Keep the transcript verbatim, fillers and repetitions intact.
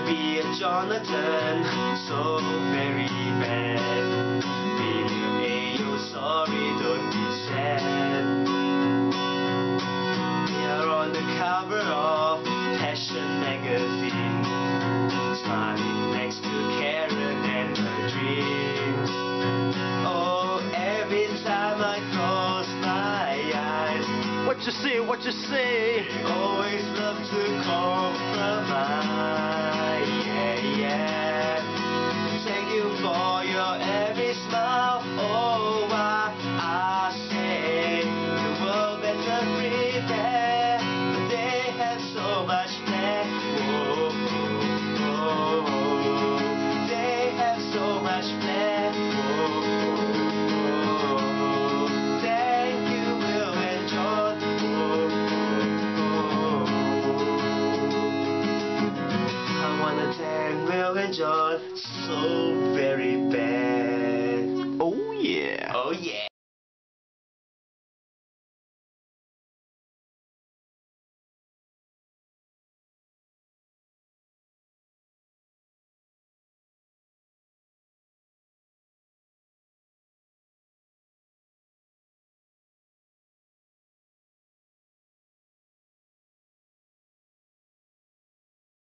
be a Jonathan, so very bad. Billionaire, you're sorry, don't be sad. We are on the cover of Passion magazine, smiling next to Karen and her dreams. Oh, every time I close my eyes, what you say, what you say? Always love to compromise, yeah, yeah. Thank you for your every smile. Oh, I, I say the world better prepare. They have so much flair. Oh, oh, oh, oh. They have so much flair. Oh, oh, oh. Thank you, Will and Jon. I wanna thank Will and Jon so very bad.